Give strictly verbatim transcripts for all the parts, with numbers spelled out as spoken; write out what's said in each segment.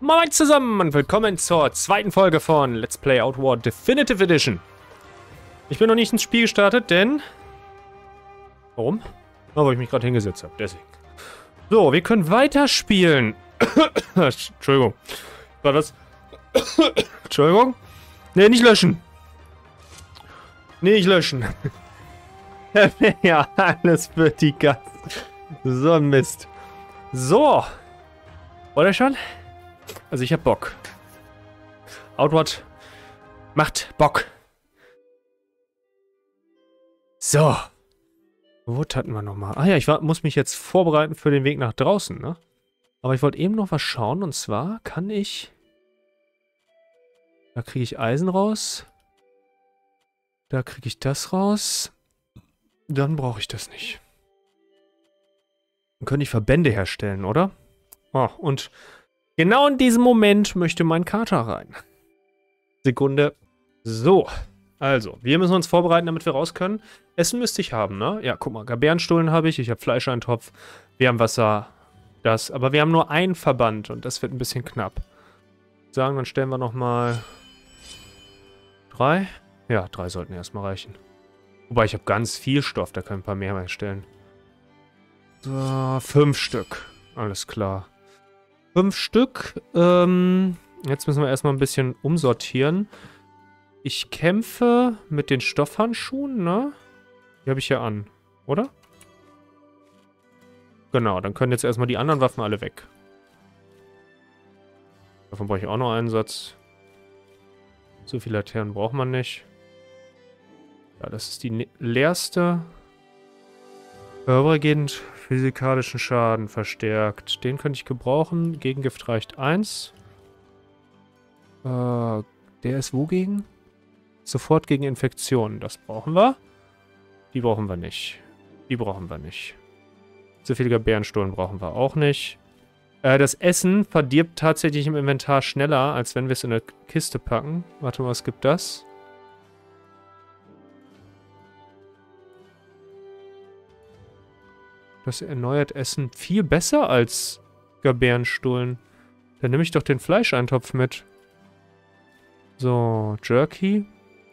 Moin zusammen und willkommen zur zweiten Folge von Let's Play Outward Definitive Edition. Ich bin noch nicht ins Spiel gestartet, denn... Warum? Oh, weil ich mich gerade hingesetzt habe, deswegen. So, wir können weiterspielen. Entschuldigung. War das? Entschuldigung? Nee, nicht löschen. Nicht löschen. Ja, alles für die Gas. So ein Mist. So. Oder schon? Also ich hab Bock. Outward macht Bock. So. Wo hatten wir nochmal? Ah ja, ich war, muss mich jetzt vorbereiten für den Weg nach draußen, ne? Aber ich wollte eben noch was schauen. Und zwar kann ich... Da kriege ich Eisen raus. Da kriege ich das raus. Dann brauche ich das nicht. Dann könnte ich Verbände herstellen, oder? Oh, und genau in diesem Moment möchte mein Kater rein. Sekunde. So. Also, wir müssen uns vorbereiten, damit wir raus können. Essen müsste ich haben, ne? Ja, guck mal, Bärenstullen habe ich. Ich habe Fleischeintopf. Wir haben Wasser. Das. Aber wir haben nur einen Verband und das wird ein bisschen knapp. Sagen, dann stellen wir nochmal drei. Ja, drei sollten erstmal reichen. Wobei, ich habe ganz viel Stoff. Da können ein paar mehr herstellen. So, fünf Stück. Alles klar. Fünf Stück. Ähm, jetzt müssen wir erstmal ein bisschen umsortieren. Ich kämpfe mit den Stoffhandschuhen, ne? Die habe ich ja an, oder? Genau, dann können jetzt erstmal die anderen Waffen alle weg. Davon brauche ich auch noch einen Satz. So viele Laternen braucht man nicht. Ja, das ist die leerste. Vorübergehend physikalischen Schaden verstärkt. Den könnte ich gebrauchen. Gegengift reicht eins. Äh, der ist wogegen? Sofort gegen Infektionen. Das brauchen wir. Die brauchen wir nicht. Die brauchen wir nicht. Zufälliger Bärenstullen brauchen wir auch nicht. Äh, das Essen verdirbt tatsächlich im Inventar schneller, als wenn wir es in eine Kiste packen. Warte mal, was gibt das? Das erneuert Essen viel besser als Bärenstullen. Dann nehme ich doch den Fleischeintopf mit. So, Jerky.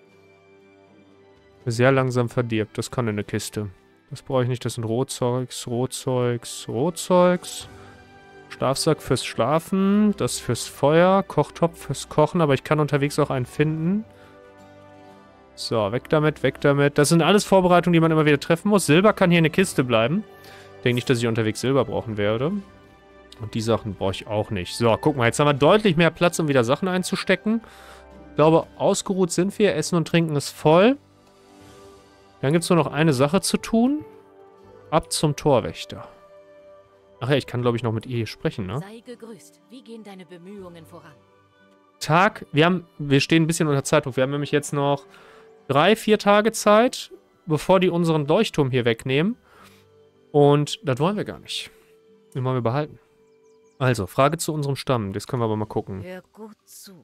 Sehr langsam verdirbt. Das kann in eine Kiste. Das brauche ich nicht. Das sind Rohzeugs, Rohzeugs, Rohzeugs. Schlafsack fürs Schlafen. Das fürs Feuer. Kochtopf fürs Kochen. Aber ich kann unterwegs auch einen finden. So, weg damit, weg damit. Das sind alles Vorbereitungen, die man immer wieder treffen muss. Silber kann hier in eine Kiste bleiben. Ich denke nicht, dass ich unterwegs Silber brauchen werde. Und die Sachen brauche ich auch nicht. So, guck mal, jetzt haben wir deutlich mehr Platz, um wieder Sachen einzustecken. Ich glaube, ausgeruht sind wir. Essen und Trinken ist voll. Dann gibt es nur noch eine Sache zu tun. Ab zum Torwächter. Ach ja, ich kann, glaube ich, noch mit ihr hier sprechen, ne? Sei gegrüßt. Wie gehen deine Bemühungen voran? Tag, wir haben, wir stehen ein bisschen unter Zeitdruck. Wir haben nämlich jetzt noch drei, vier Tage Zeit, bevor die unseren Leuchtturm hier wegnehmen. Und das wollen wir gar nicht. Den wollen wir behalten. Also, Frage zu unserem Stamm. Das können wir aber mal gucken. Hör gut zu.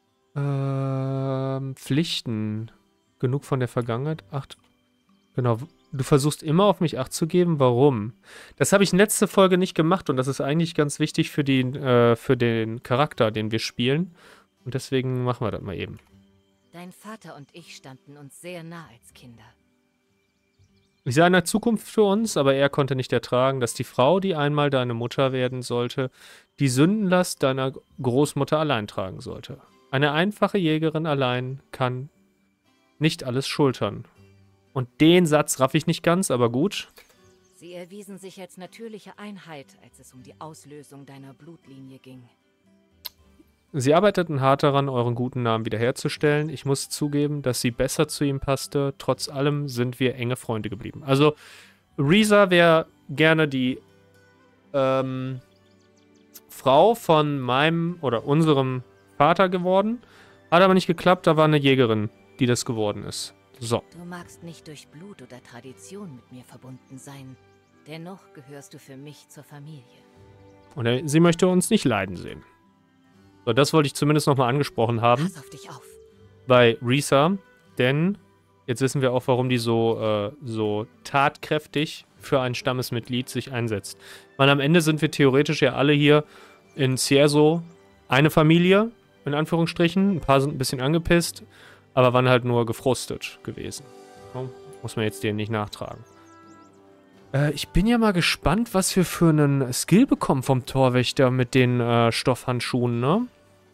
Ähm, Pflichten. Genug von der Vergangenheit. Acht. Genau. Du versuchst immer auf mich Acht zu geben. Warum? Das habe ich in letzter Folge nicht gemacht und das ist eigentlich ganz wichtig für, die, äh, für den Charakter, den wir spielen. Und deswegen machen wir das mal eben. Dein Vater und ich standen uns sehr nah als Kinder. Ich sah eine Zukunft für uns, aber er konnte nicht ertragen, dass die Frau, die einmal deine Mutter werden sollte, die Sündenlast deiner Großmutter allein tragen sollte. Eine einfache Jägerin allein kann nicht alles schultern. Und den Satz raff ich nicht ganz, aber gut. Sie erwiesen sich als natürliche Einheit, als es um die Auslösung deiner Blutlinie ging. Sie arbeiteten hart daran, euren guten Namen wiederherzustellen. Ich muss zugeben, dass sie besser zu ihm passte. Trotz allem sind wir enge Freunde geblieben. Also, Risa wäre gerne die ähm, Frau von meinem oder unserem Vater geworden. Hat aber nicht geklappt, da war eine Jägerin, die das geworden ist. So. Du magst nicht durch Blut oder Tradition mit mir verbunden sein. Dennoch gehörst du für mich zur Familie. Und er, sie möchte uns nicht leiden sehen. So, das wollte ich zumindest nochmal angesprochen haben. Pass auf dich auf. Bei Risa, denn jetzt wissen wir auch, warum die so, äh, so tatkräftig für ein Stammesmitglied sich einsetzt. Weil am Ende sind wir theoretisch ja alle hier in Cierzo eine Familie, in Anführungsstrichen. Ein paar sind ein bisschen angepisst, aber waren halt nur gefrustet gewesen. So, muss man jetzt denen nicht nachtragen. Äh, ich bin ja mal gespannt, was wir für einen Skill bekommen vom Torwächter mit den äh, Stoffhandschuhen, ne?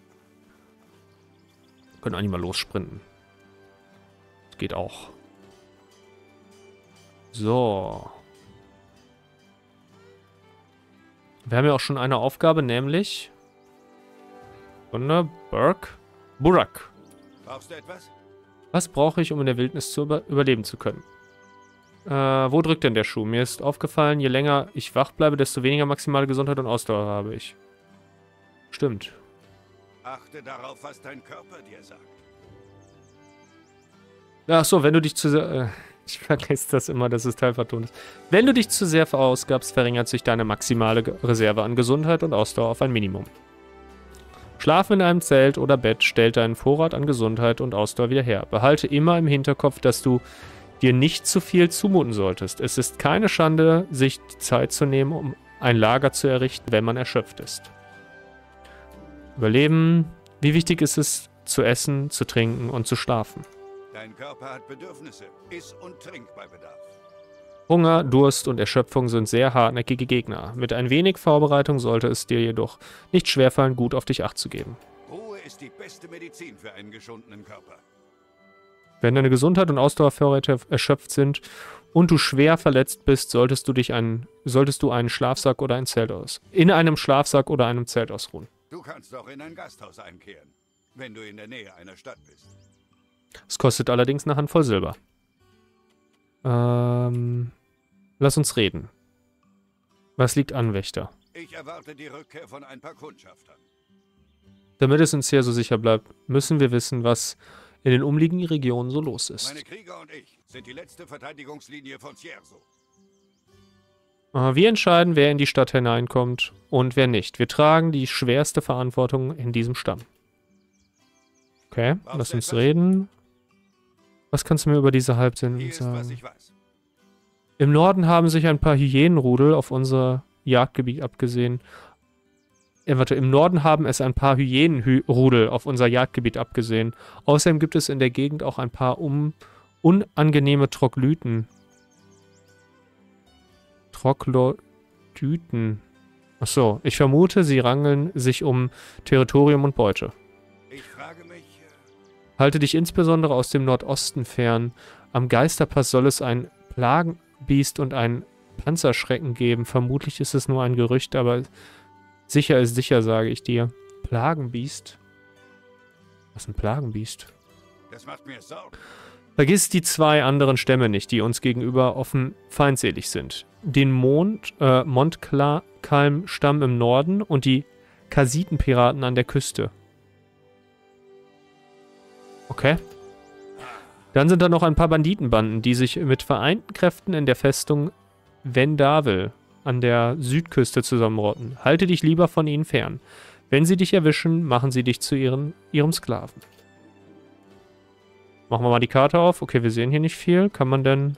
Wir können eigentlich mal lossprinten. Das geht auch. So. Wir haben ja auch schon eine Aufgabe, nämlich... Wunder, Burke. Burak. Brauchst du etwas? Was brauche ich, um in der Wildnis zu über überleben zu können? Äh, wo drückt denn der Schuh? Mir ist aufgefallen, je länger ich wach bleibe, desto weniger maximale Gesundheit und Ausdauer habe ich. Stimmt. Achte darauf, was dein Körper dir sagt. Ach so, wenn du dich zu sehr... Äh, ich vergesse das immer, dass es teilvertont ist. Wenn du dich zu sehr verausgabst, verringert sich deine maximale Ge- Reserve an Gesundheit und Ausdauer auf ein Minimum. Schlafen in einem Zelt oder Bett stellt deinen Vorrat an Gesundheit und Ausdauer wieder her. Behalte immer im Hinterkopf, dass du dir nicht zu viel zumuten solltest. Es ist keine Schande, sich die Zeit zu nehmen, um ein Lager zu errichten, wenn man erschöpft ist. Überleben. Wie wichtig ist es, zu essen, zu trinken und zu schlafen? Dein Körper hat Bedürfnisse. Iss und trink bei Bedarf. Hunger, Durst und Erschöpfung sind sehr hartnäckige Gegner. Mit ein wenig Vorbereitung sollte es dir jedoch nicht schwerfallen, gut auf dich Acht zu geben. Ruhe ist die beste Medizin für einen geschundenen Körper. Wenn deine Gesundheit und Ausdauervorräte erschöpft sind und du schwer verletzt bist, solltest du dich einen, solltest du einen Schlafsack oder ein Zelt aus. In einem Schlafsack oder einem Zelt ausruhen. Du kannst auch in ein Gasthaus einkehren, wenn du in der Nähe einer Stadt bist. Es kostet allerdings eine Handvoll Silber. Ähm, lass uns reden. Was liegt an, Wächter? Ich erwarte die Rückkehr von ein paar Kundschaftern. Damit es uns hier so sicher bleibt, müssen wir wissen, was in den umliegenden Regionen so los ist. Meine Krieger und ich sind die letzte Verteidigungslinie von Cierzo. Äh, Wir entscheiden, wer in die Stadt hineinkommt und wer nicht. Wir tragen die schwerste Verantwortung in diesem Stamm. Okay, Brauchst lass du uns etwas? reden. Was kannst du mir über diese Halbsinn Hier ist, was sagen? ich weiß. Im Norden haben sich ein paar Hyänenrudel auf unser Jagdgebiet abgesehen. Äh, warte, im Norden haben es ein paar Hyänenrudel auf unser Jagdgebiet abgesehen. Außerdem gibt es in der Gegend auch ein paar um, unangenehme Troglyten. Troglodyten. Achso, ich vermute, sie rangeln sich um Territorium und Beute. Ich frage mich, äh, Halte dich insbesondere aus dem Nordosten fern. Am Geisterpass soll es ein Plagenbiest und ein Panzerschrecken geben. Vermutlich ist es nur ein Gerücht, aber sicher ist sicher, sage ich dir. Plagenbiest? Was ist ein Plagenbiest? das macht mir Sorgen. Vergiss die zwei anderen Stämme nicht, die uns gegenüber offen feindselig sind. Den Mond, äh, Montkalm-Stamm im Norden und die Kasitenpiraten an der Küste. Okay. Dann sind da noch ein paar Banditenbanden, die sich mit vereinten Kräften in der Festung Vendavil an der Südküste zusammenrotten. Halte dich lieber von ihnen fern. Wenn sie dich erwischen, machen sie dich zu ihren, ihrem Sklaven. Machen wir mal die Karte auf. Okay, wir sehen hier nicht viel. Kann man denn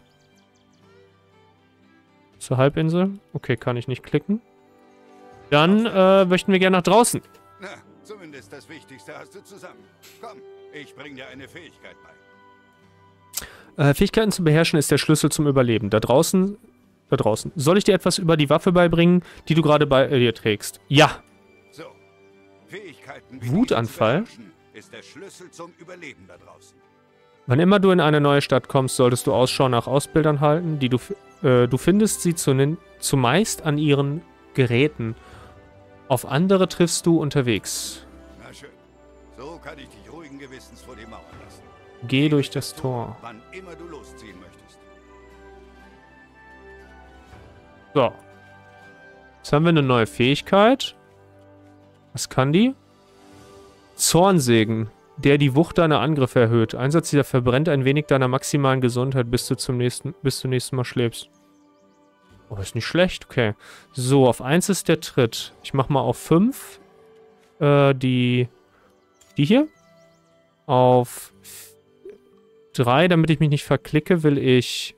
zur Halbinsel? Okay, kann ich nicht klicken. Dann äh, möchten wir gerne nach draußen. Na, zumindest das Wichtigste hast du zusammen. Komm, ich bring dir eine Fähigkeit bei. Äh, Fähigkeiten zu beherrschen ist der Schlüssel zum Überleben. Da draußen, da draußen. Soll ich dir etwas über die Waffe beibringen, die du gerade bei äh, dir trägst? Ja. So, Fähigkeiten wie Wutanfall? diese zu beherrschen, ist der Schlüssel zum Überleben da draußen. Wann immer du in eine neue Stadt kommst, solltest du Ausschau nach Ausbildern halten, die du, f- äh, du findest sie zu, zumeist an ihren Geräten. Auf andere triffst du unterwegs. Na schön, so kann ich dich ruhigen Gewissens vor die Mauer lassen. Geh durch das Tor. Wann immer du losziehen möchtest. So. Jetzt haben wir eine neue Fähigkeit. Was kann die? Zornsägen, der die Wucht deiner Angriffe erhöht. Einsatz dieser verbrennt ein wenig deiner maximalen Gesundheit, bis du zum nächsten, bis du nächsten Mal schläfst. Oh, ist nicht schlecht. Okay. So, auf eins ist der Tritt. Ich mach mal auf fünf. Äh, die. Die hier. Auf drei, damit ich mich nicht verklicke, will ich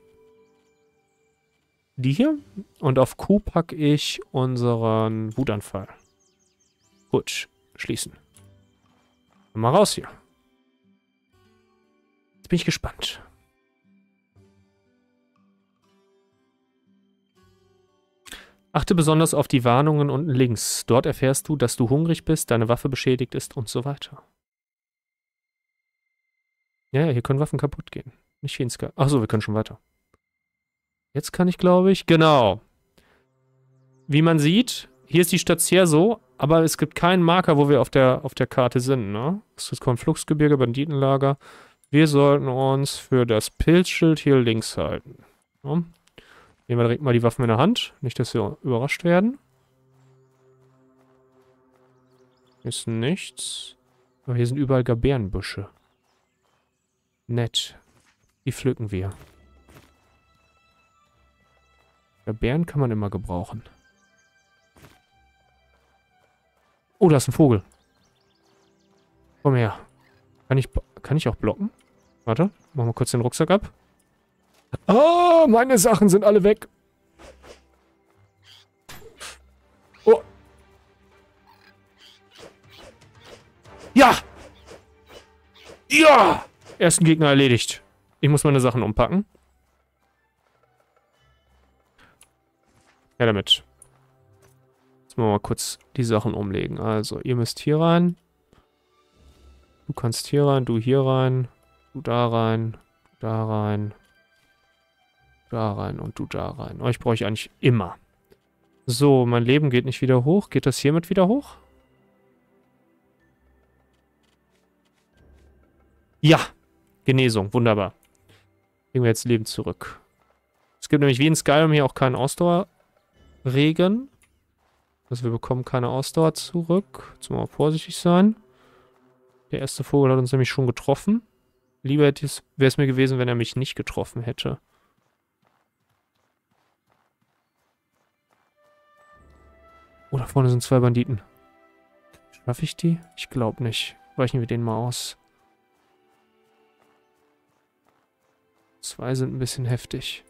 die hier. Und auf Q packe ich unseren Wutanfall. Gut. Schließen. Mal raus hier. Jetzt bin ich gespannt. Achte besonders auf die Warnungen unten links. Dort erfährst du, dass du hungrig bist, deine Waffe beschädigt ist und so weiter. Ja, ja, hier können Waffen kaputt gehen. Nicht wie in Sky. Achso, wir können schon weiter. Jetzt kann ich, glaube ich... Genau. Wie man sieht, hier ist die Stadt Cierzo, aber es gibt keinen Marker, wo wir auf der, auf der Karte sind, ne? Das ist das Konfluxgebirge, Banditenlager. Wir sollten uns für das Pilzschild hier links halten. Ja? Nehmen wir direkt mal die Waffen in der Hand. Nicht, dass wir überrascht werden. Hier ist nichts. Aber hier sind überall Gaberenbüsche. Nett. Die pflücken wir. Gabeeren kann man immer gebrauchen. Oh, da ist ein Vogel. Komm her. Kann ich, kann ich auch blocken? Warte, machen wir kurz den Rucksack ab. Ah, meine Sachen sind alle weg. Oh. Ja! Ja! Ersten Gegner erledigt. Ich muss meine Sachen umpacken. Ja, damit. Jetzt mal, mal kurz die Sachen umlegen. Also, ihr müsst hier rein. Du kannst hier rein, du hier rein, du da rein, du da rein, da rein und du da rein. Euch brauche ich eigentlich immer. So, mein Leben geht nicht wieder hoch. Geht das hiermit wieder hoch? Ja! Genesung, wunderbar. Kriegen wir jetzt Leben zurück. Es gibt nämlich wie in Skyrim hier auch keinen Ausdauerregen. Also wir bekommen keine Ausdauer zurück. Jetzt mal vorsichtig sein. Der erste Vogel hat uns nämlich schon getroffen. Lieber wäre es mir gewesen, wenn er mich nicht getroffen hätte. Oh, da vorne sind zwei Banditen. Schaffe ich die? Ich glaube nicht. Weichen wir den mal aus. Zwei sind ein bisschen heftig.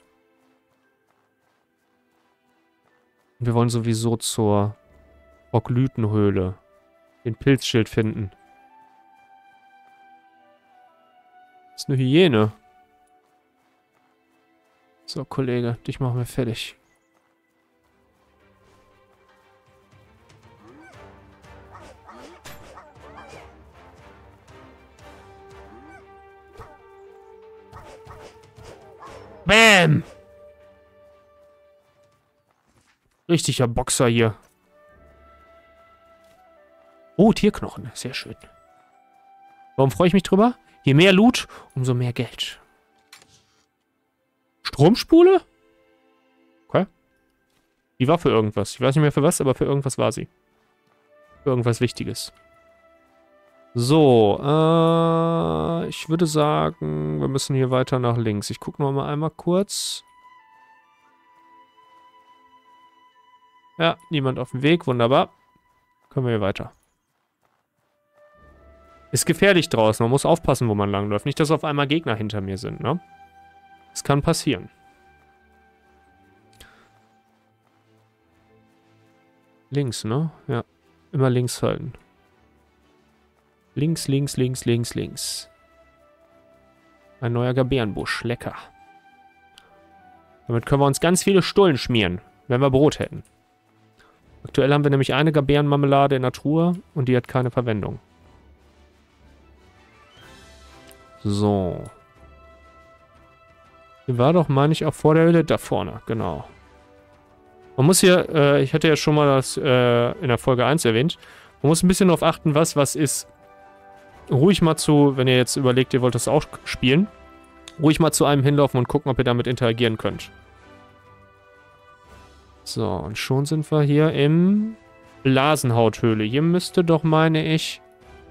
Wir wollen sowieso zur Proglytenhöhle den Pilzschild finden. Das ist eine Hyäne. So, Kollege, dich machen wir fertig. Bam! Richtiger Boxer hier. Oh, Tierknochen. Sehr schön. Warum freue ich mich drüber? Je mehr Loot, umso mehr Geld. Stromspule? Okay. Die war für irgendwas. Ich weiß nicht mehr für was, aber für irgendwas war sie. Für irgendwas Wichtiges. So, äh, ich würde sagen, wir müssen hier weiter nach links. Ich gucke noch mal einmal kurz. Ja, niemand auf dem Weg, wunderbar. Können wir hier weiter. Ist gefährlich draußen, man muss aufpassen, wo man langläuft. Nicht, dass auf einmal Gegner hinter mir sind, ne? Das kann passieren. Links, ne? Ja, immer links halten. Links, links, links, links, links. Ein neuer Gaberenbusch. Lecker. Damit können wir uns ganz viele Stullen schmieren, wenn wir Brot hätten. Aktuell haben wir nämlich eine Gaberenmarmelade in der Truhe und die hat keine Verwendung. So. Hier war doch, meine ich, auch vor der Höhle. Da vorne, genau. Man muss hier, äh, ich hatte ja schon mal das äh, in der Folge eins erwähnt, man muss ein bisschen darauf achten, was was ist. Ruhig mal zu, wenn ihr jetzt überlegt, ihr wollt das auch spielen, ruhig mal zu einem hinlaufen und gucken, ob ihr damit interagieren könnt. So, und schon sind wir hier im Blasenhauthöhle. Hier müsste doch, meine ich...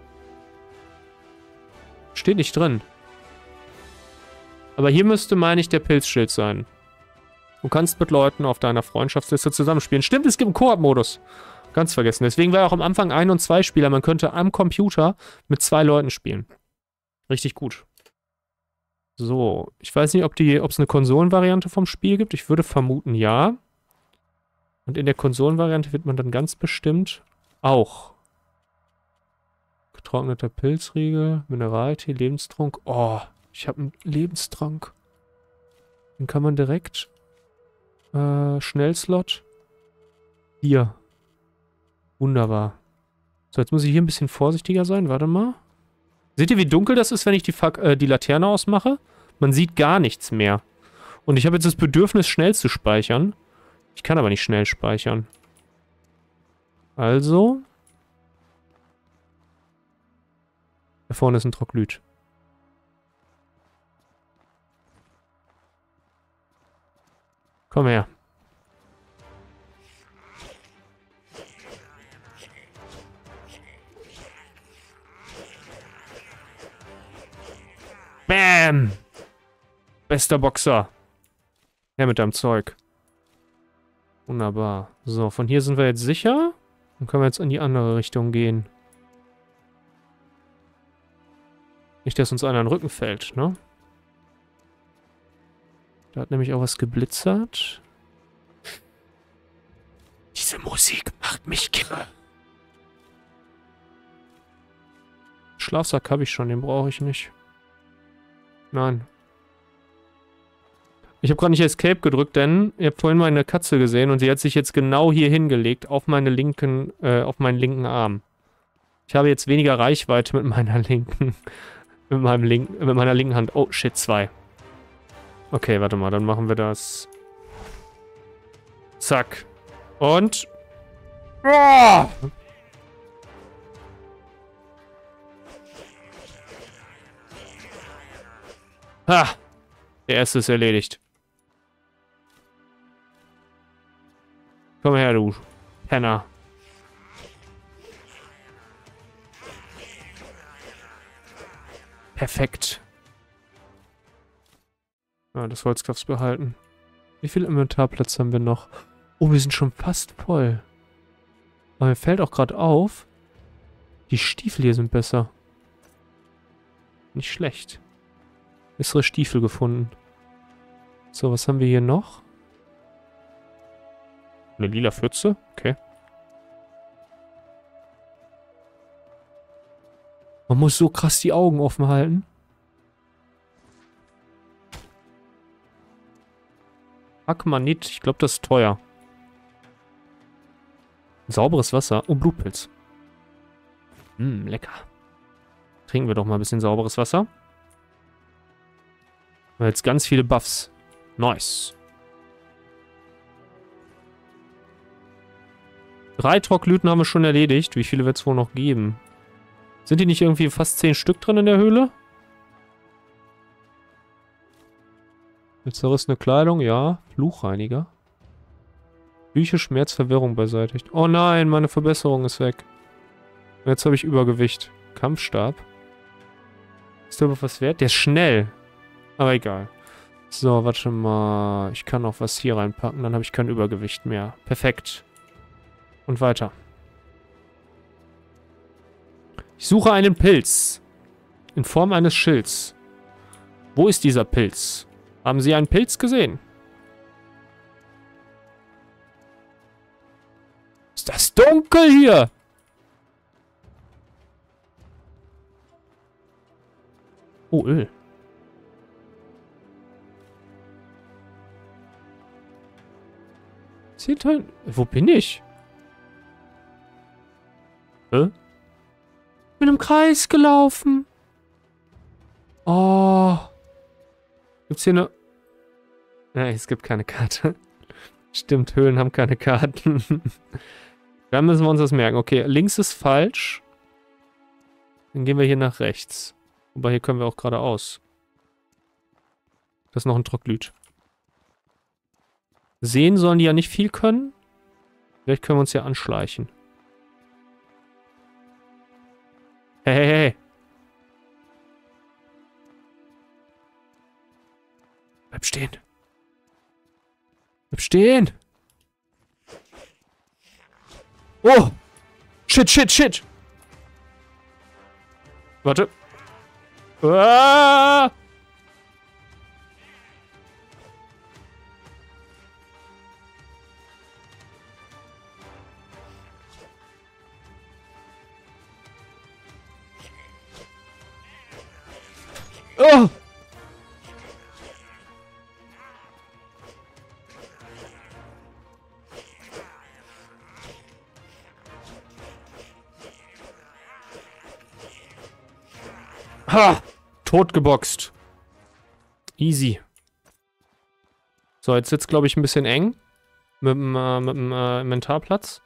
Steht nicht drin. Aber hier müsste, meine ich, der Pilzschild sein. Du kannst mit Leuten auf deiner Freundschaftsliste zusammenspielen. Stimmt, es gibt einen Koop-Modus. Ganz vergessen. Deswegen war auch am Anfang ein- und zwei Spieler. Man könnte am Computer mit zwei Leuten spielen. Richtig gut. So, ich weiß nicht, ob die, ob es eine Konsolenvariante vom Spiel gibt. Ich würde vermuten, ja. Und in der Konsolenvariante wird man dann ganz bestimmt auch Getrockneter Pilzriegel, Mineraltee, Lebenstrunk. Oh, ich habe einen Lebenstrank. Den kann man direkt... Äh, Schnellslot. Hier. Wunderbar. So, jetzt muss ich hier ein bisschen vorsichtiger sein. Warte mal. Seht ihr, wie dunkel das ist, wenn ich die, Fac äh, die Laterne ausmache? Man sieht gar nichts mehr. Und ich habe jetzt das Bedürfnis, schnell zu speichern. Ich kann aber nicht schnell speichern. Also. Da vorne ist ein Troglyt. Komm her. Bam! Bester Boxer. Her mit deinem Zeug. Wunderbar. So, von hier sind wir jetzt sicher. Dann können wir jetzt in die andere Richtung gehen. Nicht, dass uns einer in den Rücken fällt, ne? Da hat nämlich auch was geblitzert. Diese Musik macht mich kirre. Schlafsack habe ich schon, den brauche ich nicht. Nein. Ich habe gerade nicht Escape gedrückt, denn ihr habt vorhin meine Katze gesehen und sie hat sich jetzt genau hier hingelegt, auf meine linken, äh, auf meinen linken Arm. Ich habe jetzt weniger Reichweite mit meiner linken, mit meinem linken, mit meiner linken Hand. Oh, shit, zwei. Okay, warte mal, dann machen wir das. Zack. Und... Oh! Ha! Der erste ist erledigt. Komm her, du Penner. Perfekt. Ah, das Holz darf's behalten. Wie viel Inventarplatz haben wir noch? Oh, wir sind schon fast voll. Aber mir fällt auch gerade auf, die Stiefel hier sind besser. Nicht schlecht. Bessere Stiefel gefunden. So, was haben wir hier noch? Eine lila Pfütze? Okay. Man muss so krass die Augen offen halten. Akmanit, ich glaube, das ist teuer. Sauberes Wasser. Oh, Blutpilz. Hm, lecker. Trinken wir doch mal ein bisschen sauberes Wasser. Jetzt ganz viele Buffs. Nice. Drei Troglyten haben wir schon erledigt. Wie viele wird es wohl noch geben? Sind die nicht irgendwie fast zehn Stück drin in der Höhle? Mit zerrissene Kleidung, ja. Fluchreiniger. Flüche, Schmerz, Verwirrung beseitigt. Oh nein, meine Verbesserung ist weg. Jetzt habe ich Übergewicht. Kampfstab. Ist der aber was wert? Der ist schnell. Aber egal. So, warte mal. Ich kann auch was hier reinpacken. Dann habe ich kein Übergewicht mehr. Perfekt. Und weiter. Ich suche einen Pilz. In Form eines Schilds. Wo ist dieser Pilz? Haben Sie einen Pilz gesehen? Ist das dunkel hier? Oh, Öl. Seht ihr? Wo bin ich? Hä? Ich bin im Kreis gelaufen. Oh. Gibt's hier eine... Nein, es gibt keine Karte. Stimmt, Höhlen haben keine Karten. Dann müssen wir uns das merken. Okay, links ist falsch. Dann gehen wir hier nach rechts. Wobei, hier können wir auch geradeaus. Das ist noch ein Troglyt. Sehen sollen die ja nicht viel können. Vielleicht können wir uns ja anschleichen. Hey, hey, hey. Bleib stehen. Bleib stehen. Oh. Shit, shit, shit. Warte. Ah. Oh! Ha! Totgeboxt. Easy. So, jetzt wird's, glaube ich, ein bisschen eng. Mit dem, äh, mit dem äh, Inventarplatz.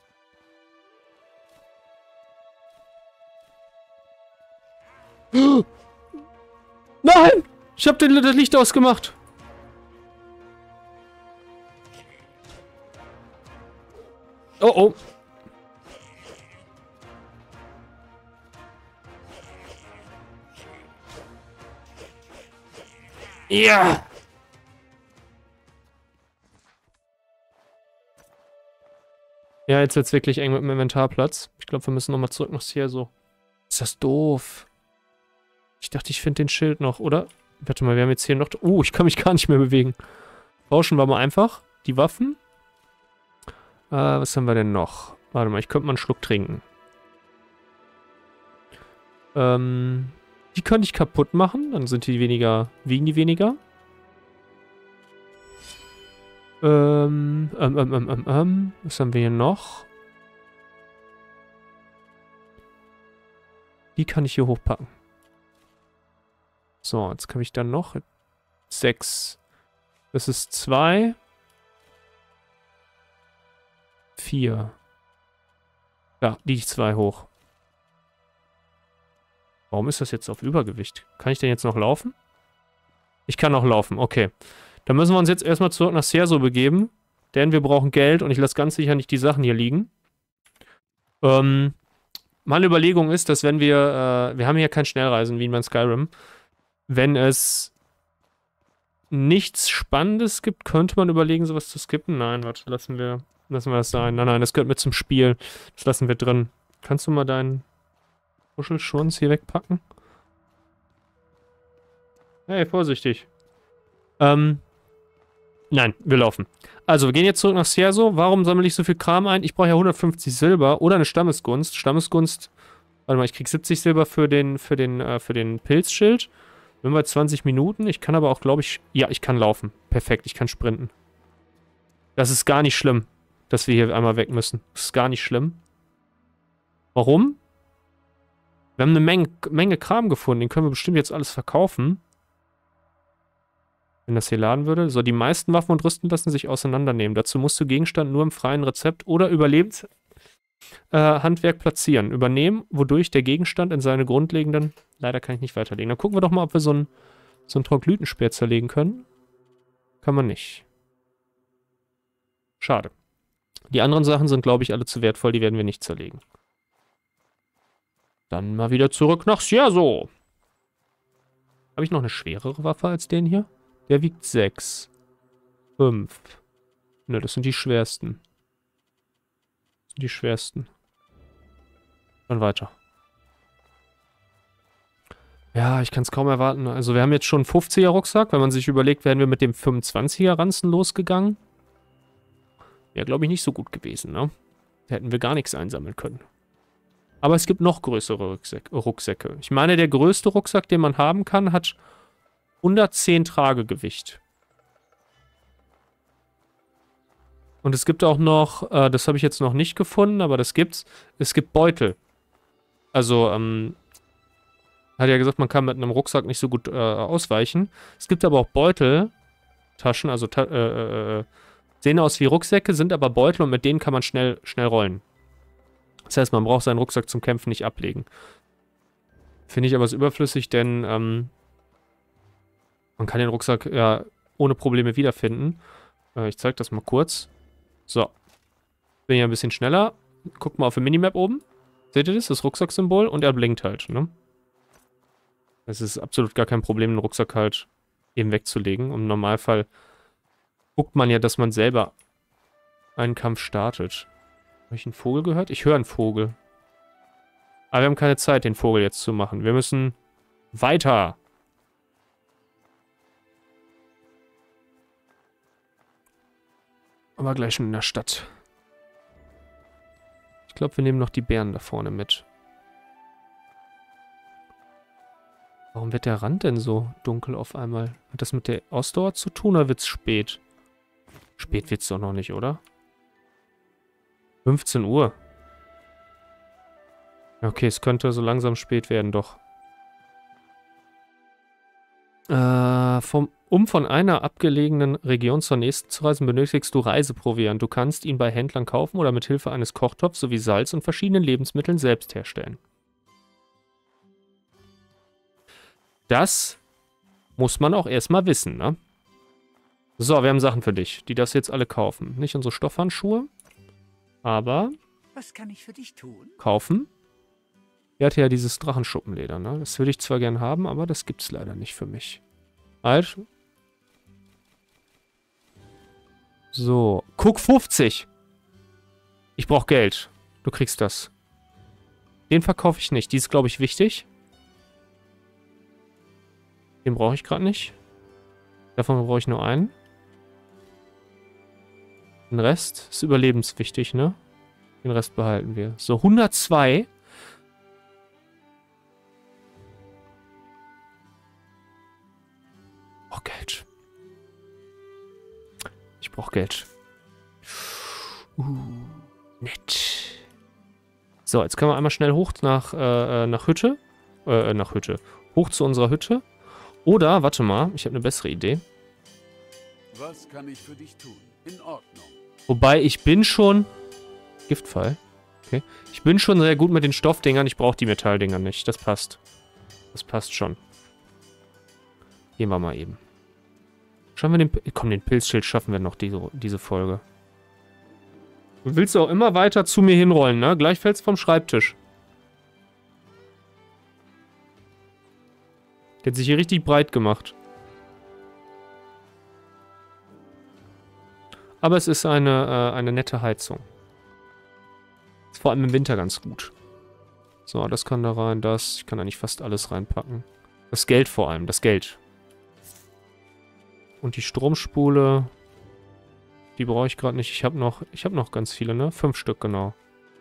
Nein! Ich habe das Licht ausgemacht. Oh, oh. Ja! Ja, jetzt wird's wirklich eng mit dem Inventarplatz. Ich glaube, wir müssen nochmal zurück nach Cierzo. Ist das doof. Ich dachte, ich finde den Schild noch, oder? Warte mal, wir haben jetzt hier noch... Oh, ich kann mich gar nicht mehr bewegen. Tauschen wir mal einfach. Die Waffen. Äh, was haben wir denn noch? Warte mal, ich könnte mal einen Schluck trinken. Ähm... Die könnte ich kaputt machen, dann sind die weniger, wiegen die weniger. Ähm, ähm, ähm, ähm, ähm, ähm, was haben wir hier noch? Die kann ich hier hochpacken. So, jetzt kann ich dann noch sechs. Das ist zwei. Vier. Ja, die zwei hoch. Warum ist das jetzt auf Übergewicht? Kann ich denn jetzt noch laufen? Ich kann noch laufen, okay. Dann müssen wir uns jetzt erstmal zurück nach Cierzo begeben. Denn wir brauchen Geld und ich lasse ganz sicher nicht die Sachen hier liegen. Ähm, meine Überlegung ist, dass wenn wir, äh, wir haben hier kein Schnellreisen wie in Skyrim. Wenn es nichts Spannendes gibt, könnte man überlegen, sowas zu skippen. Nein, warte, lassen wir, lassen wir das sein. Nein, nein, das gehört mit zum Spiel. Das lassen wir drin. Kannst du mal deinen Kuschelschwanz hier wegpacken? Hey, vorsichtig. Ähm, nein, wir laufen. Also, wir gehen jetzt zurück nach Cierzo. Warum sammle ich so viel Kram ein? Ich brauche ja hundertfünfzig Silber oder eine Stammesgunst. Stammesgunst, warte mal, ich krieg siebzig Silber für den, für den, äh, für den Pilzschild. Bin bei zwanzig Minuten. Ich kann aber auch, glaube ich, ja, ich kann laufen. Perfekt, ich kann sprinten. Das ist gar nicht schlimm, dass wir hier einmal weg müssen. Das ist gar nicht schlimm. Warum? Wir haben eine Menge, Menge Kram gefunden. Den können wir bestimmt jetzt alles verkaufen. Wenn das hier laden würde. So, die meisten Waffen und Rüsten lassen sich auseinandernehmen. Dazu musst du Gegenstand nur im freien Rezept oder Überlebenshandwerk äh, platzieren. Übernehmen, wodurch der Gegenstand in seine grundlegenden... Leider kann ich nicht weiterlegen. Dann gucken wir doch mal, ob wir so einen so einen Troglytenspeer zerlegen können. Kann man nicht. Schade. Die anderen Sachen sind, glaube ich, alle zu wertvoll. Die werden wir nicht zerlegen. Dann mal wieder zurück nach Cierzo. Habe ich noch eine schwerere Waffe als den hier? Der wiegt sechs. fünf. Ne, das sind die schwersten. Das sind die schwersten. Dann weiter. Ja, ich kann es kaum erwarten. Also wir haben jetzt schon einen fünfziger Rucksack. Wenn man sich überlegt, wären wir mit dem fünfundzwanziger Ranzen losgegangen. Wäre, glaube ich, nicht so gut gewesen, ne? Da hätten wir gar nichts einsammeln können. Aber es gibt noch größere Rucksäck Rucksäcke. Ich meine, der größte Rucksack, den man haben kann, hat hundertzehn Tragegewicht. Und es gibt auch noch, äh, das habe ich jetzt noch nicht gefunden, aber das gibt's. Es gibt Beutel. Also, ähm, hat ja gesagt, man kann mit einem Rucksack nicht so gut äh, ausweichen. Es gibt aber auch Beuteltaschen, also ta äh, äh, sehen aus wie Rucksäcke, sind aber Beutel und mit denen kann man schnell, schnell rollen. Das heißt, man braucht seinen Rucksack zum Kämpfen nicht ablegen. Finde ich aber so überflüssig, denn ähm, man kann den Rucksack ja ohne Probleme wiederfinden. Äh, ich zeige das mal kurz. So. Bin ja ein bisschen schneller. Guckt mal auf der Minimap oben. Seht ihr das? Das Rucksacksymbol und er blinkt halt, ne? Es ist absolut gar kein Problem, den Rucksack halt eben wegzulegen. Im Normalfall guckt man ja, dass man selber einen Kampf startet. Habe ich einen Vogel gehört? Ich höre einen Vogel. Aber wir haben keine Zeit, den Vogel jetzt zu machen. Wir müssen weiter. Aber gleich schon in der Stadt. Ich glaube, wir nehmen noch die Bären da vorne mit. Warum wird der Rand denn so dunkel auf einmal? Hat das mit der Ausdauer zu tun oder wird's spät? Spät wird's doch noch nicht, oder? fünfzehn Uhr. Okay, es könnte so langsam spät werden, doch. Äh, vom, um von einer abgelegenen Region zur nächsten zu reisen, benötigst du Reiseproviant. Du kannst ihn bei Händlern kaufen oder mit Hilfe eines Kochtopfs sowie Salz und verschiedenen Lebensmitteln selbst herstellen. Das muss man auch erstmal wissen, ne? So, wir haben Sachen für dich. Die darfst du jetzt alle kaufen. Nicht unsere Stoffhandschuhe, aber... Was kann ich für dich tun? Kaufen. Er hatte ja dieses Drachenschuppenleder, ne? Das würde ich zwar gern haben, aber das gibt's leider nicht für mich. Halt. So. Guck, fünfzig. Ich brauche Geld. Du kriegst das. Den verkaufe ich nicht. Die ist, glaube ich, wichtig. Den brauche ich gerade nicht. Davon brauche ich nur einen. Den Rest ist überlebenswichtig, ne? Den Rest behalten wir. So, hundertzwei. Oh, Geld. Ich brauche Geld. Uh, nett. So, jetzt können wir einmal schnell hoch nach, äh, nach Hütte. Äh, nach Hütte. Hoch zu unserer Hütte. Oder, warte mal, ich habe eine bessere Idee. Was kann ich für dich tun? In Ordnung. Wobei, ich bin schon... Giftfall. Okay. Ich bin schon sehr gut mit den Stoffdingern. Ich brauche die Metalldinger nicht. Das passt. Das passt schon. Gehen wir mal eben. Schauen wir den... Komm, den Pilzschild schaffen wir noch, diese, diese Folge. Du willst auch immer weiter zu mir hinrollen, ne? Gleich fällt's vom Schreibtisch. Der hat sich hier richtig breit gemacht. Aber es ist eine, äh, eine nette Heizung. Ist vor allem im Winter ganz gut. So, das kann da rein, das. Ich kann eigentlich fast alles reinpacken. Das Geld vor allem, das Geld. Und die Stromspule. Die brauche ich gerade nicht. Ich habe noch, ich habe noch ganz viele, ne? Fünf Stück, genau.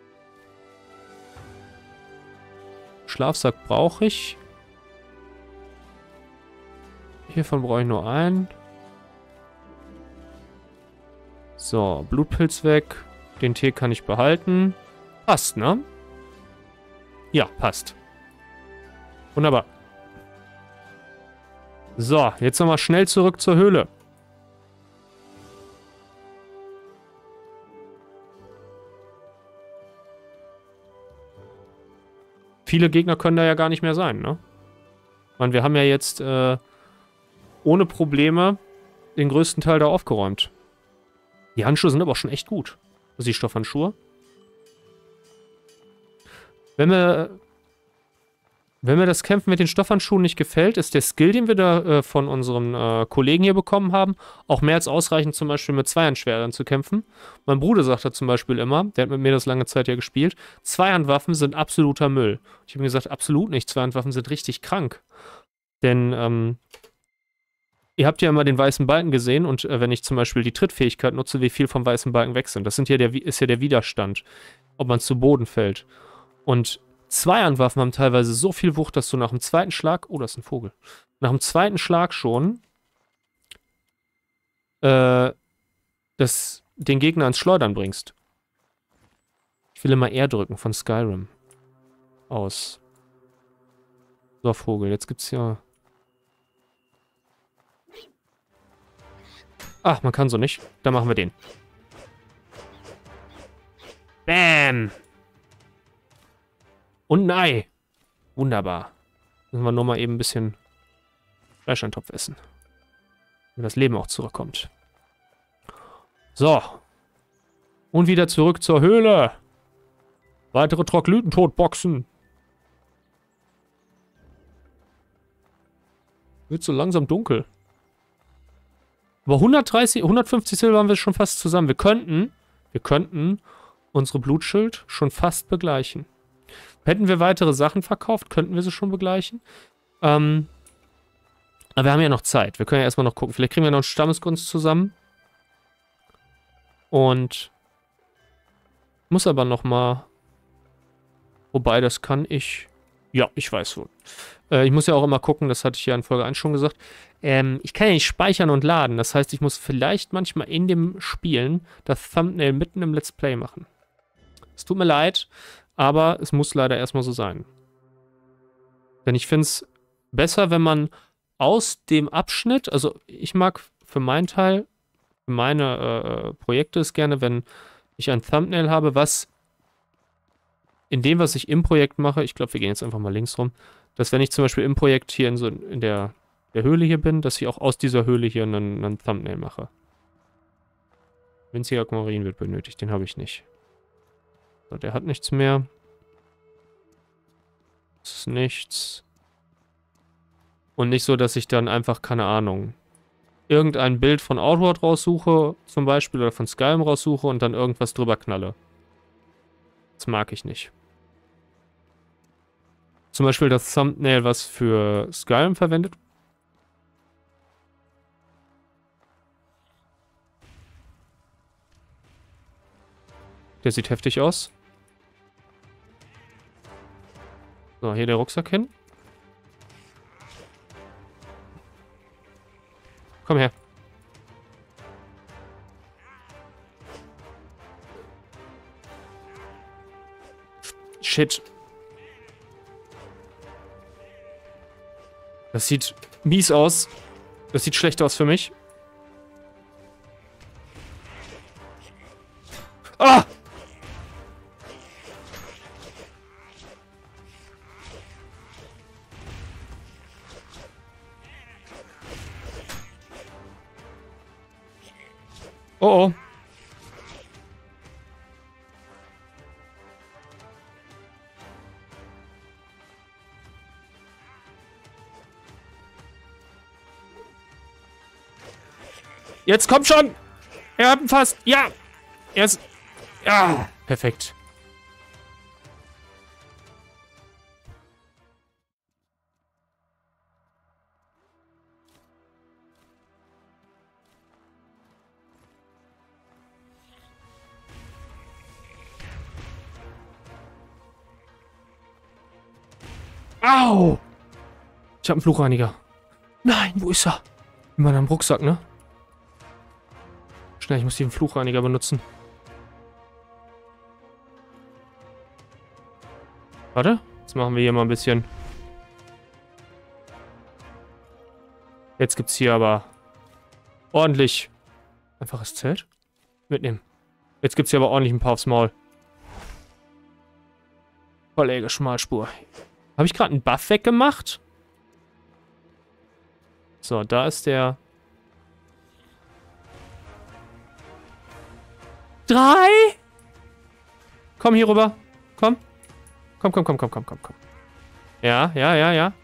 Schlafsack brauche ich. Hiervon brauche ich nur einen. So, Blutpilz weg. Den Tee kann ich behalten. Passt, ne? Ja, passt. Wunderbar. So, jetzt nochmal schnell zurück zur Höhle. Viele Gegner können da ja gar nicht mehr sein, ne? Und wir haben ja jetzt äh, ohne Probleme den größten Teil da aufgeräumt. Die Handschuhe sind aber auch schon echt gut. Also die Stoffhandschuhe. Wenn mir, wenn mir das Kämpfen mit den Stoffhandschuhen nicht gefällt, ist der Skill, den wir da äh, von unseren äh, Kollegen hier bekommen haben, auch mehr als ausreichend, zum Beispiel mit Zweihandschwertern zu kämpfen. Mein Bruder sagt da zum Beispiel immer, der hat mit mir das lange Zeit ja gespielt, Zweihandwaffen sind absoluter Müll. Ich habe ihm gesagt, absolut nicht. Zweihandwaffen sind richtig krank. Denn, ähm, ihr habt ja immer den weißen Balken gesehen und äh, wenn ich zum Beispiel die Trittfähigkeit nutze, wie viel vom weißen Balken weg sind. Das sind ja der, ist ja der Widerstand, ob man zu Boden fällt. Und Zweihandwaffen haben teilweise so viel Wucht, dass du nach dem zweiten Schlag... Oh, das ist ein Vogel. Nach dem zweiten Schlag schon äh, das, den Gegner ans Schleudern bringst. Ich will immer R drücken von Skyrim. Aus. So, Vogel. Jetzt gibt's ja... Ach, man kann so nicht. Dann machen wir den. Bam! Und ein Ei. Wunderbar. Müssen wir nur mal eben ein bisschen Fleisch an den Topf essen. Wenn das Leben auch zurückkommt. So. Und wieder zurück zur Höhle. Weitere Troglyten totboxen. Wird so langsam dunkel. Aber hundertdreißig, hundertfünfzig Silber haben wir schon fast zusammen. Wir könnten, wir könnten unsere Blutschild schon fast begleichen. Hätten wir weitere Sachen verkauft, könnten wir sie schon begleichen. Ähm, aber wir haben ja noch Zeit. Wir können ja erstmal noch gucken. Vielleicht kriegen wir noch einen Stammesgunst zusammen. Und muss aber noch mal... Wobei, das kann ich... Ja, ich weiß wohl. Äh, ich muss ja auch immer gucken, das hatte ich ja in Folge eins schon gesagt. Ähm, ich kann ja nicht speichern und laden. Das heißt, ich muss vielleicht manchmal in dem Spielen das Thumbnail mitten im Let's Play machen. Es tut mir leid, aber es muss leider erstmal so sein. Denn ich finde es besser, wenn man aus dem Abschnitt, also ich mag für meinen Teil, für meine äh, Projekte es gerne, wenn ich ein Thumbnail habe, was in dem, was ich im Projekt mache, ich glaube, wir gehen jetzt einfach mal links rum, dass wenn ich zum Beispiel im Projekt hier in, so, in der, der Höhle hier bin, dass ich auch aus dieser Höhle hier einen, einen Thumbnail mache. Winziger Aquarin wird benötigt, den habe ich nicht. So, der hat nichts mehr. Das ist nichts. Und nicht so, dass ich dann einfach, keine Ahnung, irgendein Bild von Outward raussuche, zum Beispiel, oder von Skyrim raussuche und dann irgendwas drüber knalle. Das mag ich nicht. Zum Beispiel das Thumbnail, was für Skyrim verwendet. Der sieht heftig aus. So, hier der Rucksack hin. Komm her. Shit. Das sieht mies aus. Das sieht schlecht aus für mich. Ah! Oh oh. Jetzt kommt schon! Er hat ihn fast! Ja! Er ist... Ja! Perfekt. Au! Ich habe einen Fluchreiniger. Nein, wo ist er? In meinem Rucksack, ne? Schnell, ich muss den Fluchreiniger benutzen. Warte, jetzt machen wir hier mal ein bisschen. Jetzt gibt's hier aber ordentlich einfaches Zelt. Mitnehmen. Jetzt gibt's hier aber ordentlich ein paar aufs Maul. Kollege, Schmalspur. Habe ich gerade einen Buff weggemacht? So, da ist der... Drei? Komm hier rüber. Komm. Komm, komm, komm, komm, komm, komm, komm. Ja, ja, ja, ja.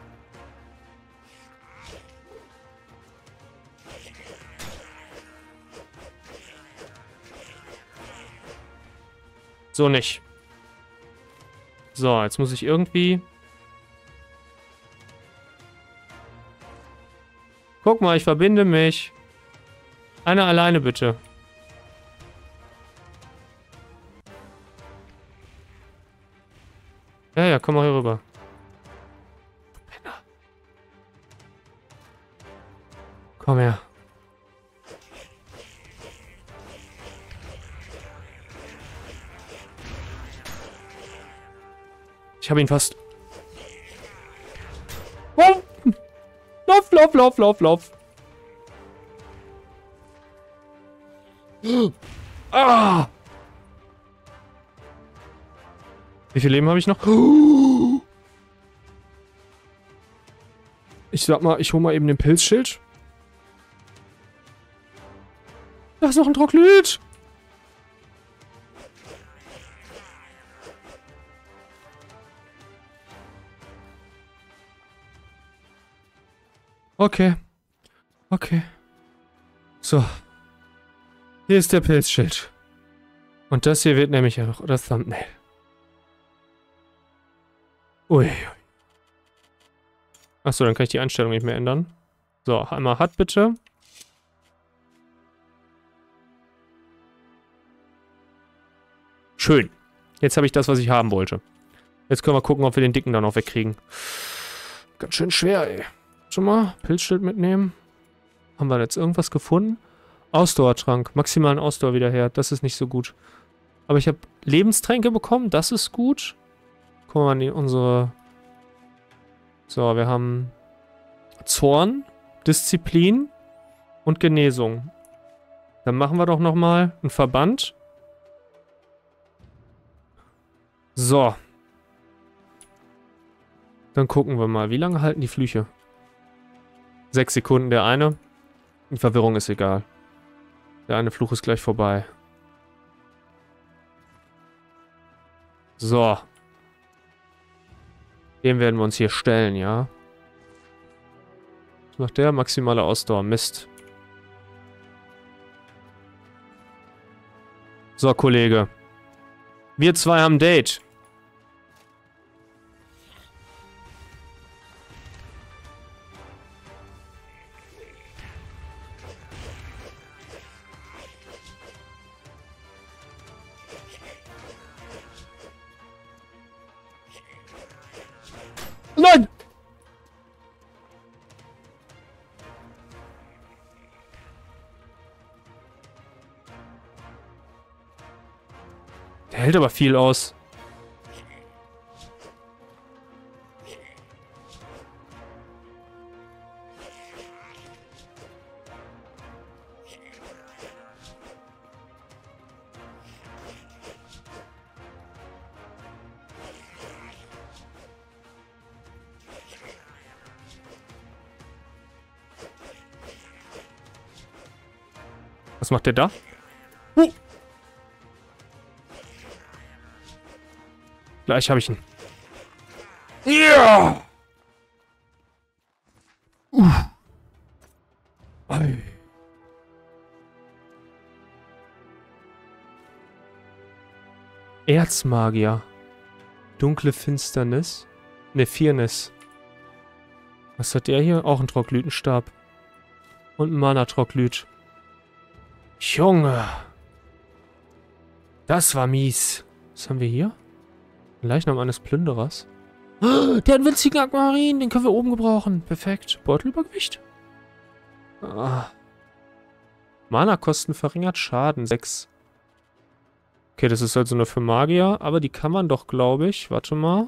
So nicht. So, jetzt muss ich irgendwie... Guck mal, ich verbinde mich. Einer alleine bitte. Ja, ja, komm mal hier rüber. Penner. Komm her. Ich habe ihn fast. Oh! Lauf, lauf, lauf, lauf, lauf. Ah! Wie viel Leben habe ich noch? Ich sag mal, ich hole mal eben den Pilzschild. Da ist noch ein Troglyt. Okay. Okay. So. Hier ist der Pilzschild. Und das hier wird nämlich auch das Thumbnail. Ui. Achso, dann kann ich die Einstellung nicht mehr ändern. So, einmal H U D bitte. Schön. Jetzt habe ich das, was ich haben wollte. Jetzt können wir gucken, ob wir den Dicken dann noch wegkriegen. Ganz schön schwer, ey. Schon mal, Pilzschild mitnehmen. Haben wir jetzt irgendwas gefunden? Ausdauertrank. Maximalen Ausdauer wieder her. Das ist nicht so gut. Aber ich habe Lebenstränke bekommen. Das ist gut. Gucken wir mal in unsere... So, wir haben Zorn, Disziplin und Genesung. Dann machen wir doch nochmal einen Verband. So. Dann gucken wir mal. Wie lange halten die Flüche? Sechs Sekunden der eine. Die Verwirrung ist egal. Der eine Fluch ist gleich vorbei. So. Dem werden wir uns hier stellen, ja. Was macht der? Maximale Ausdauer. Mist. So, Kollege. Wir zwei haben ein Date. Nein! Der hält aber viel aus. Was macht der da? Uh. Gleich habe ich ihn. Ja! Uh. Ei. Erzmagier. Dunkle Finsternis. Ne, Firnis. Was hat der hier? Auch ein Troglytenstab. Und ein Mana-Troglyt. Junge. Das war mies. Was haben wir hier? Leichnam eines Plünderers. Oh, der hat einen winzigen Aquamarin. Den können wir oben gebrauchen. Perfekt. Beutelübergewicht. Ah. Mana-Kosten verringert Schaden. sechs. Okay, das ist also nur für Magier. Aber die kann man doch, glaube ich. Warte mal.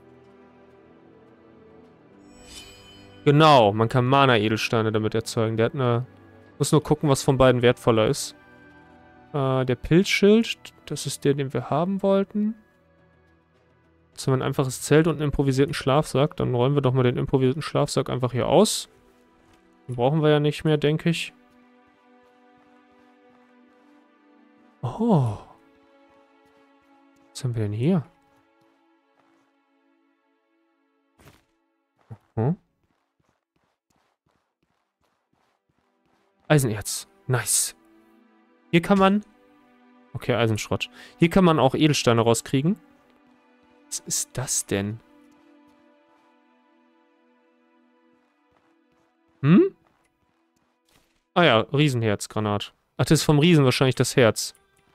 Genau. Man kann Mana-Edelsteine damit erzeugen. Der hat eine... Muss nur gucken, was von beiden wertvoller ist. Äh, der Pilzschild. Das ist der, den wir haben wollten. Jetzt haben wir ein einfaches Zelt und einen improvisierten Schlafsack. Dann räumen wir doch mal den improvisierten Schlafsack einfach hier aus. Den brauchen wir ja nicht mehr, denke ich. Oh. Was haben wir denn hier? Hm? Eisenerz. Nice. Hier kann man... Okay, Eisenschrott. Hier kann man auch Edelsteine rauskriegen. Was ist das denn? Hm? Ah ja, Riesenherzgranat. Ach, das ist vom Riesen wahrscheinlich das Herz.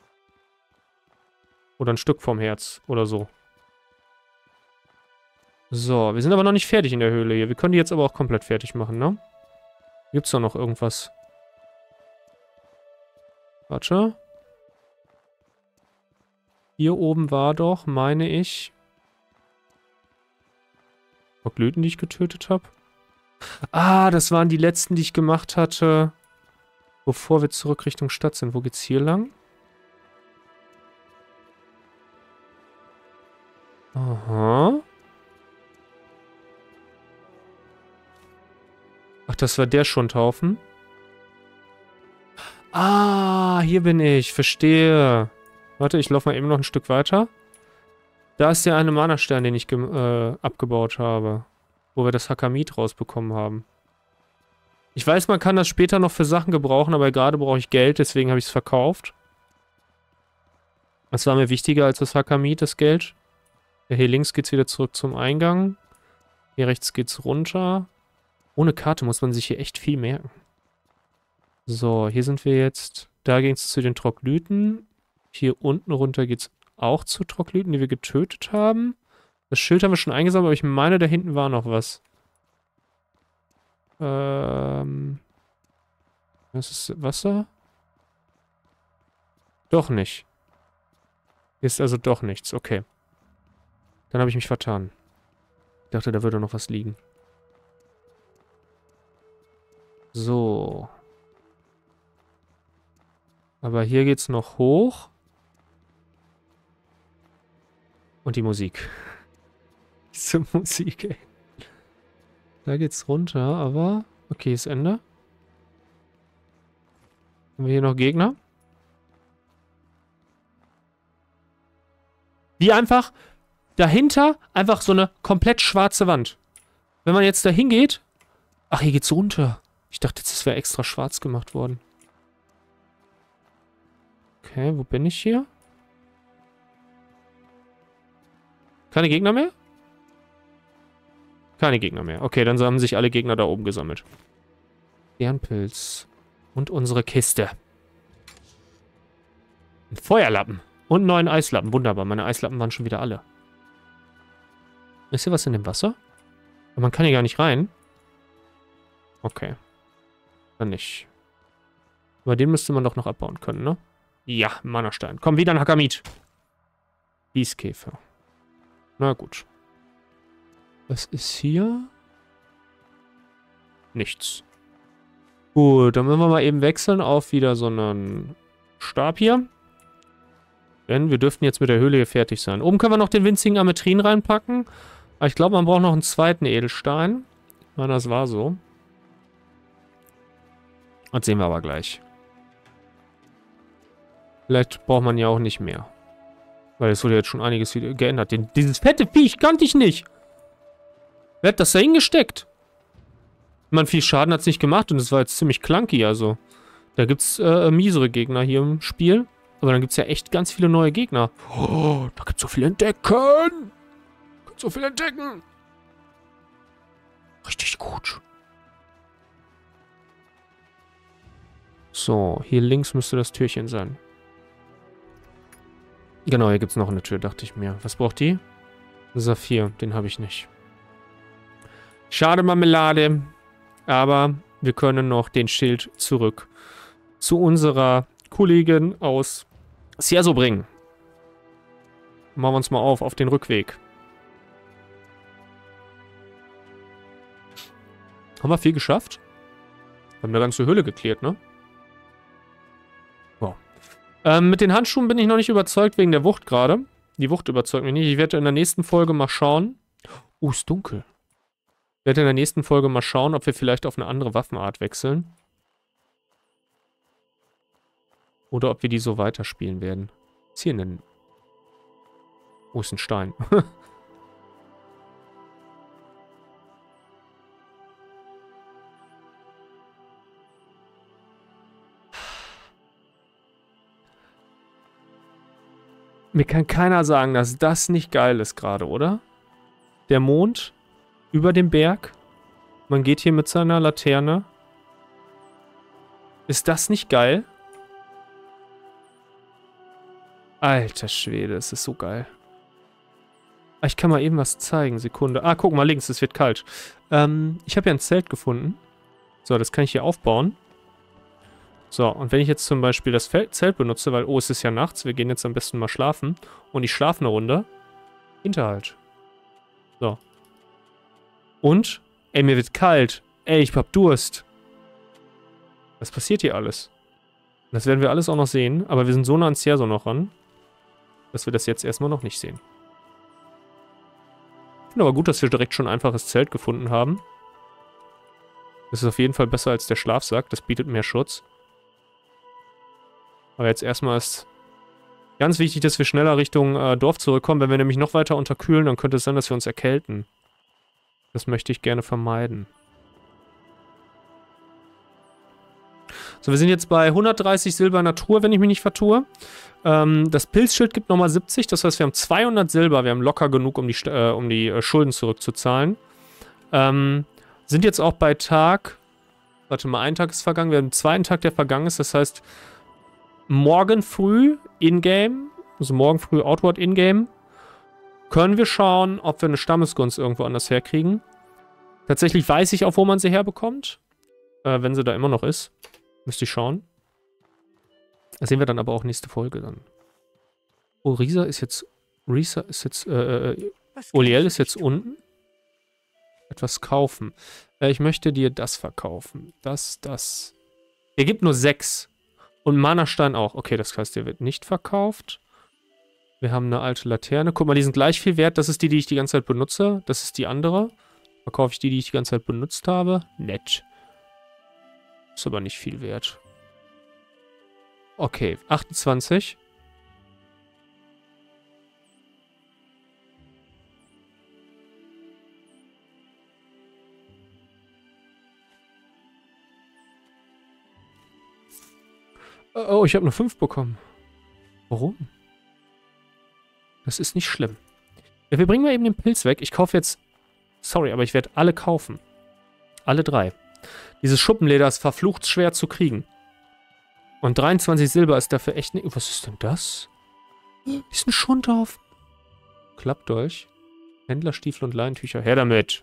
Oder ein Stück vom Herz. Oder so. So, wir sind aber noch nicht fertig in der Höhle hier. Wir können die jetzt aber auch komplett fertig machen, ne? Gibt's da noch irgendwas? Warte. Hier oben war doch, meine ich... Troglyten, die ich getötet habe. Ah, das waren die letzten, die ich gemacht hatte, bevor wir zurück Richtung Stadt sind. Wo geht's hier lang? Aha. Ach, das war der Schundhaufen. Ah, hier bin ich. Verstehe. Warte, ich laufe mal eben noch ein Stück weiter. Da ist der eine Mana-Stern, den ich äh, abgebaut habe. Wo wir das Hakamit rausbekommen haben. Ich weiß, man kann das später noch für Sachen gebrauchen, aber gerade brauche ich Geld, deswegen habe ich es verkauft. Das war mir wichtiger als das Hakamit, das Geld. Ja, hier links geht's wieder zurück zum Eingang. Hier rechts geht's runter. Ohne Karte muss man sich hier echt viel merken. So, hier sind wir jetzt. Da ging es zu den Troglyten. Hier unten runter geht's auch zu Troglyten, die wir getötet haben. Das Schild haben wir schon eingesammelt, aber ich meine, da hinten war noch was. Ähm... Das ist Wasser? Doch nicht. Hier ist also doch nichts. Okay. Dann habe ich mich vertan. Ich dachte, da würde noch was liegen. So. Aber hier geht's noch hoch. Und die Musik. Diese Musik, ey. Da geht's runter, aber... Okay, ist Ende. Haben wir hier noch Gegner? Wie einfach dahinter einfach so eine komplett schwarze Wand. Wenn man jetzt da hingeht... Ach, hier geht's runter. Ich dachte, das wäre extra schwarz gemacht worden. Okay, wo bin ich hier? Keine Gegner mehr? Keine Gegner mehr. Okay, dann haben sich alle Gegner da oben gesammelt. Bärenpilz. Und unsere Kiste. Ein Feuerlappen. Und einen neuen Eislappen. Wunderbar, meine Eislappen waren schon wieder alle. Ist hier was in dem Wasser? Aber man kann hier gar nicht rein. Okay. Dann nicht. Aber den müsste man doch noch abbauen können, ne? Ja, Mannerstein. Komm, wieder ein Hakamit. Bieskäfer. Na gut. Was ist hier? Nichts. Gut, dann müssen wir mal eben wechseln auf wieder so einen Stab hier. Denn wir dürften jetzt mit der Höhle hier fertig sein. Oben können wir noch den winzigen Ametrin reinpacken. Aber ich glaube, man braucht noch einen zweiten Edelstein. Ich meine, das war so. Das sehen wir aber gleich. Vielleicht braucht man ja auch nicht mehr. Weil es wurde jetzt schon einiges wieder geändert. Den, dieses fette Viech kannte ich nicht. Wer hat das da hingesteckt? Man, viel Schaden hat es nicht gemacht und es war jetzt ziemlich clunky, also. Da gibt es äh, miesere Gegner hier im Spiel. Aber dann gibt es ja echt ganz viele neue Gegner. Oh, da gibt es so viel entdecken. So viel entdecken. Richtig gut. So, hier links müsste das Türchen sein. Genau, hier gibt es noch eine Tür, dachte ich mir. Was braucht die? Saphir, den habe ich nicht. Schade, Marmelade. Aber wir können noch den Schild zurück zu unserer Kollegin aus Cierzo bringen. Machen wir uns mal auf, auf den Rückweg. Haben wir viel geschafft? Wir haben eine ganze Höhle geklärt, ne? Wow. Ähm, mit den Handschuhen bin ich noch nicht überzeugt wegen der Wucht gerade. Die Wucht überzeugt mich nicht. Ich werde in der nächsten Folge mal schauen. Oh, ist dunkel. Ich werde in der nächsten Folge mal schauen, ob wir vielleicht auf eine andere Waffenart wechseln. Oder ob wir die so weiterspielen werden. Was ist hier denn? Oh, ist ein Stein. Mir kann keiner sagen, dass das nicht geil ist gerade, oder? Der Mond über dem Berg. Man geht hier mit seiner Laterne. Ist das nicht geil? Alter Schwede, das ist so geil. Ah, ich kann mal eben was zeigen. Sekunde. Ah, guck mal links, es wird kalt. Ähm, ich habe ja ein Zelt gefunden. So, das kann ich hier aufbauen. So, und wenn ich jetzt zum Beispiel das Fel- Zelt benutze, weil, oh, es ist ja nachts, wir gehen jetzt am besten mal schlafen. Und ich schlafe eine Runde. Hinterhalt. So. Und, ey, mir wird kalt. Ey, ich hab Durst. Was passiert hier alles? Das werden wir alles auch noch sehen, aber wir sind so nah an Cierzo noch ran, dass wir das jetzt erstmal noch nicht sehen. Ich finde aber gut, dass wir direkt schon ein einfaches Zelt gefunden haben. Das ist auf jeden Fall besser als der Schlafsack, das bietet mehr Schutz. Aber jetzt erstmal ist ganz wichtig, dass wir schneller Richtung äh, Dorf zurückkommen. Wenn wir nämlich noch weiter unterkühlen, dann könnte es sein, dass wir uns erkälten. Das möchte ich gerne vermeiden. So, wir sind jetzt bei hundertdreißig Silber Natur, wenn ich mich nicht vertue. Ähm, das Pilzschild gibt nochmal siebzig, das heißt, wir haben zweihundert Silber. Wir haben locker genug, um die, äh, um die äh, Schulden zurückzuzahlen. Ähm, sind jetzt auch bei Tag... Warte mal, ein Tag ist vergangen. Wir haben den zweiten Tag, der vergangen ist. Das heißt, morgen früh in-game, also morgen früh Outward in-game, können wir schauen, ob wir eine Stammesgunst irgendwo anders herkriegen. Tatsächlich weiß ich auch, wo man sie herbekommt. Äh, wenn sie da immer noch ist. Müsste ich schauen. Das sehen wir dann aber auch nächste Folge dann. Oh, Risa ist jetzt... Risa ist jetzt... Äh, Oliel ist jetzt unten. Etwas kaufen. Äh, ich möchte dir das verkaufen. Das, das. Er gibt nur sechs. Und Mana-Stein auch. Okay, das heißt, der wird nicht verkauft. Wir haben eine alte Laterne. Guck mal, die sind gleich viel wert. Das ist die, die ich die ganze Zeit benutze. Das ist die andere. Verkaufe ich die, die ich die ganze Zeit benutzt habe. Nett. Ist aber nicht viel wert. Okay, achtundzwanzig. Oh, ich habe nur fünf bekommen. Warum? Das ist nicht schlimm. Ja, wir bringen mal eben den Pilz weg. Ich kaufe jetzt... Sorry, aber ich werde alle kaufen. Alle drei. Dieses Schuppenleder ist verflucht schwer zu kriegen. Und dreiundzwanzig Silber ist dafür echt... nicht. Was ist denn das? Ist ein Schundhaufen. Klappdolch. Händlerstiefel und Leintücher. Her damit.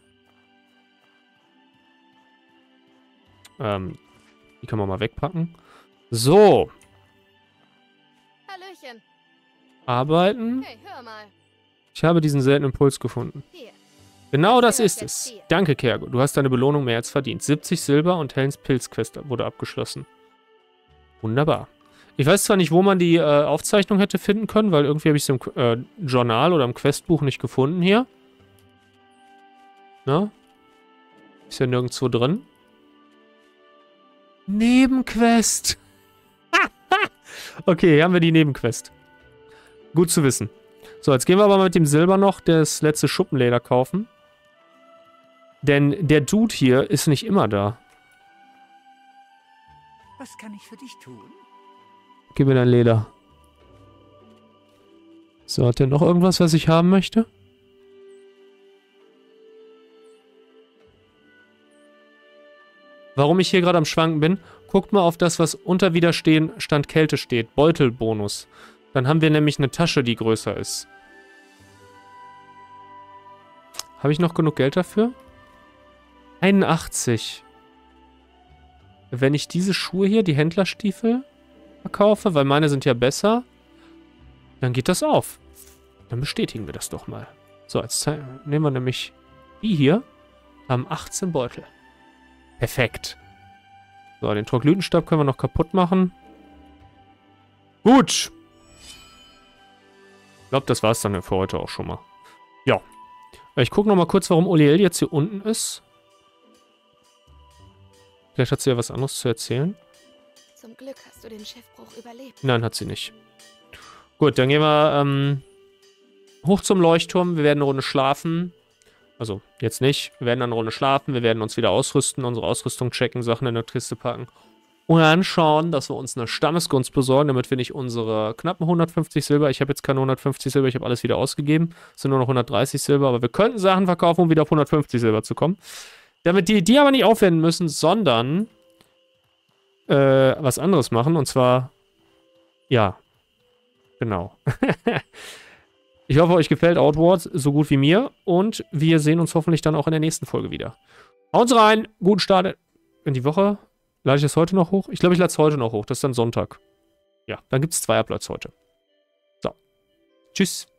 Ähm, die kann man mal wegpacken. So. Hallöchen. Arbeiten. Hey, hör mal. Ich habe diesen seltenen Puls gefunden. Hier. Genau das gehört ist jetzt es. dir. Danke, Kergo. Du hast deine Belohnung mehr als verdient. siebzig Silber und Helens Pilzquest wurde abgeschlossen. Wunderbar. Ich weiß zwar nicht, wo man die äh, Aufzeichnung hätte finden können, weil irgendwie habe ich es im äh, Journal oder im Questbuch nicht gefunden hier. Na? Ist ja nirgendwo drin. Nebenquest. Okay, hier haben wir die Nebenquest. Gut zu wissen. So, jetzt gehen wir aber mit dem Silber noch das letzte Schuppenleder kaufen. Denn der Dude hier ist nicht immer da. Was kann ich für dich tun? Gib mir dein Leder. So, hat der noch irgendwas, was ich haben möchte? Warum ich hier gerade am Schwanken bin, guckt mal auf das, was unter Widerstand Kälte steht. Beutelbonus. Dann haben wir nämlich eine Tasche, die größer ist. Habe ich noch genug Geld dafür? einundachtzig. Wenn ich diese Schuhe hier, die Händlerstiefel, verkaufe, weil meine sind ja besser, dann geht das auf. Dann bestätigen wir das doch mal. So, jetzt nehmen wir nämlich die hier. Haben achtzehn Beutel. Perfekt. So, den Troglydenstab können wir noch kaputt machen. Gut. Ich glaube, das war es dann für heute auch schon mal. Ja. Ich gucke noch mal kurz, warum Oliel jetzt hier unten ist. Vielleicht hat sie ja was anderes zu erzählen. Zum Glück hast du den Schiffbruch überlebt. Nein, hat sie nicht. Gut, dann gehen wir ähm, hoch zum Leuchtturm. Wir werden eine Runde schlafen. Also, jetzt nicht. Wir werden dann eine Runde schlafen. Wir werden uns wieder ausrüsten, unsere Ausrüstung checken, Sachen in der Kiste packen. Und dann schauen, dass wir uns eine Stammesgunst besorgen, damit wir nicht unsere knappen hundertfünfzig Silber, ich habe jetzt keine hundertfünfzig Silber, ich habe alles wieder ausgegeben, es sind nur noch hundertdreißig Silber, aber wir könnten Sachen verkaufen, um wieder auf hundertfünfzig Silber zu kommen. Damit die, die aber nicht aufwenden müssen, sondern äh, was anderes machen, und zwar, ja, genau. Ich hoffe, euch gefällt Outward so gut wie mir und wir sehen uns hoffentlich dann auch in der nächsten Folge wieder. Haut rein, guten Start in die Woche. Lade ich das heute noch hoch? Ich glaube, ich lade es heute noch hoch. Das ist dann Sonntag. Ja, dann gibt es zwei Uploads heute. So. Tschüss.